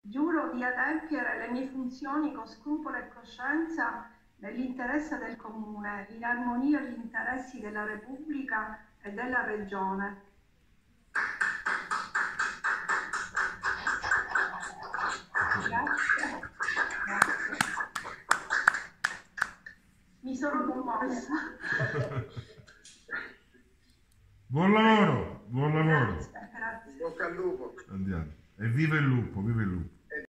Giuro di adempiere le mie funzioni con scrupolo e coscienza nell'interesse del Comune, in armonia con gli interessi della Repubblica e della Regione. Grazie. Grazie. Mi sono commossa. Buon lavoro, buon lavoro. Grazie. Bocca al lupo. Andiamo. E viva il lupo, viva il lupo.